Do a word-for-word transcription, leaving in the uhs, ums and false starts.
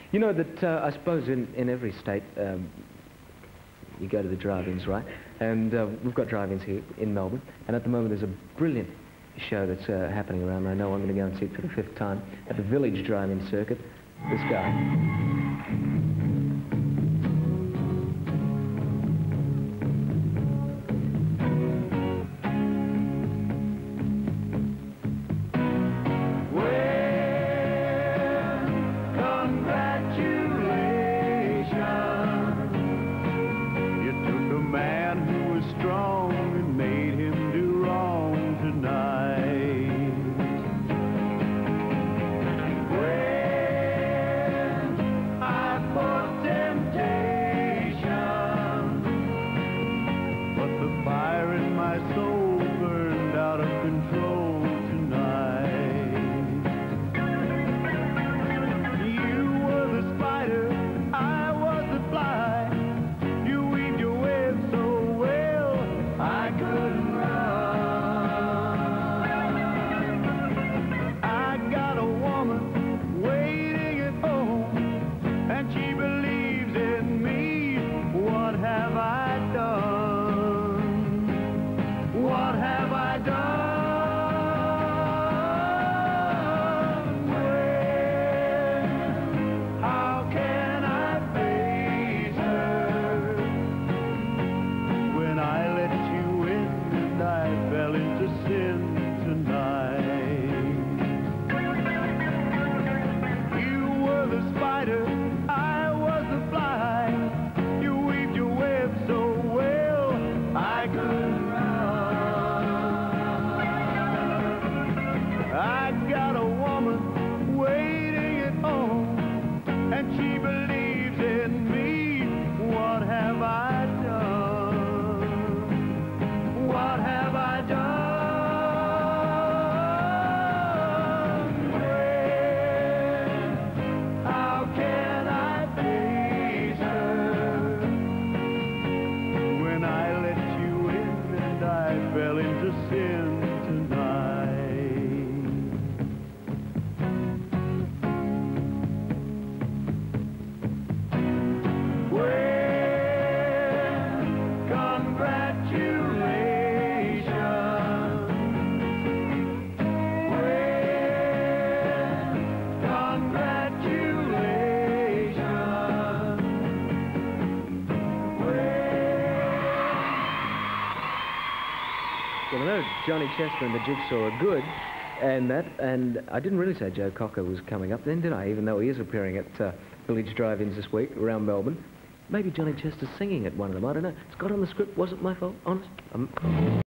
You know that uh, I suppose in, in every state um, you go to the drive-ins, right? And uh, we've got drive-ins here in Melbourne, and at the moment there's a brilliant show that's uh, happening around. I know I'm going to go and see it for the fifth time at the Village Drive-In Circuit. This guy. Well, I know Johnny Chester and the Jigsaw are good, and that, and I didn't really say Joe Cocker was coming up then, did I? Even though he is appearing at uh, Village Drive-Ins this week around Melbourne. Maybe Johnny Chester's singing at one of them, I don't know. It's got on the script, wasn't my fault, honest. Um